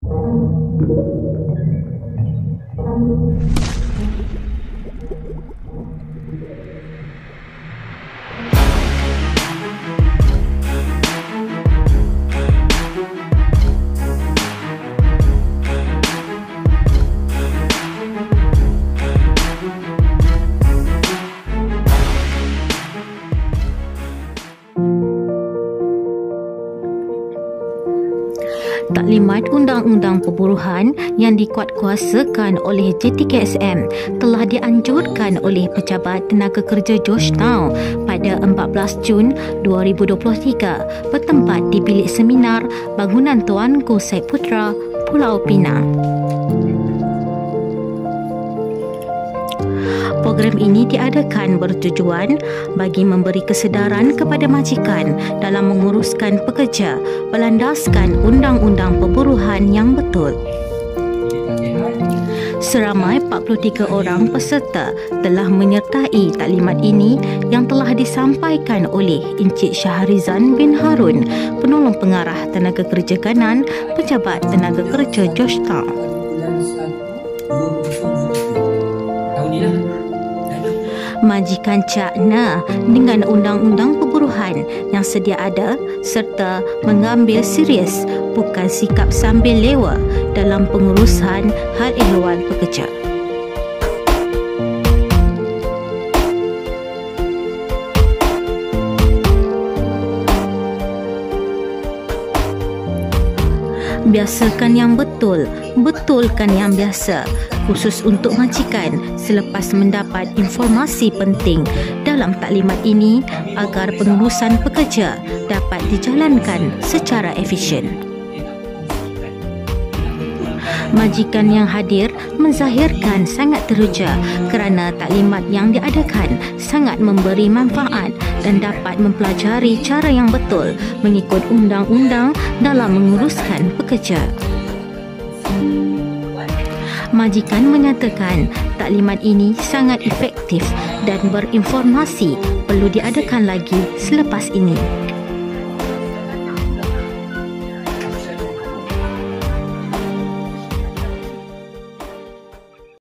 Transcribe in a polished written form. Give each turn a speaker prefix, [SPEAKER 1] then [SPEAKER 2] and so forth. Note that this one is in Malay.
[SPEAKER 1] Taklimat Undang-Undang Perburuhan yang dikuatkuasakan oleh JTKSM telah dianjurkan oleh Pejabat Tenaga Kerja Georgetown pada 14 Jun 2023 bertempat di Bilik Seminar Bangunan Tuanku Syed Putra, Pulau Pinang. Program ini diadakan bertujuan bagi memberi kesedaran kepada majikan dalam menguruskan pekerja berlandaskan Undang-Undang Perburuhan yang betul. Seramai 43 orang peserta telah menyertai taklimat ini yang telah disampaikan oleh Encik Shahrizan bin Harun, Penolong Pengarah Tenaga Kerja Kanan, Pejabat Tenaga Kerja Georgetown. Majikan cakna dengan Undang-Undang Perburuhan yang sedia ada serta mengambil serius bukan sikap sambil lewa dalam pengurusan hal ehwal pekerja. Biasakan yang betul, betulkan yang biasa, khusus untuk majikan selepas mendapat informasi penting dalam taklimat ini agar pengurusan pekerja dapat dijalankan secara efisien. Majikan yang hadir menzahirkan sangat teruja kerana taklimat yang diadakan sangat memberi manfaat dan dapat mempelajari cara yang betul mengikut undang-undang dalam menguruskan pekerja. Majikan menyatakan taklimat ini sangat efektif dan berinformasi perlu diadakan lagi selepas ini.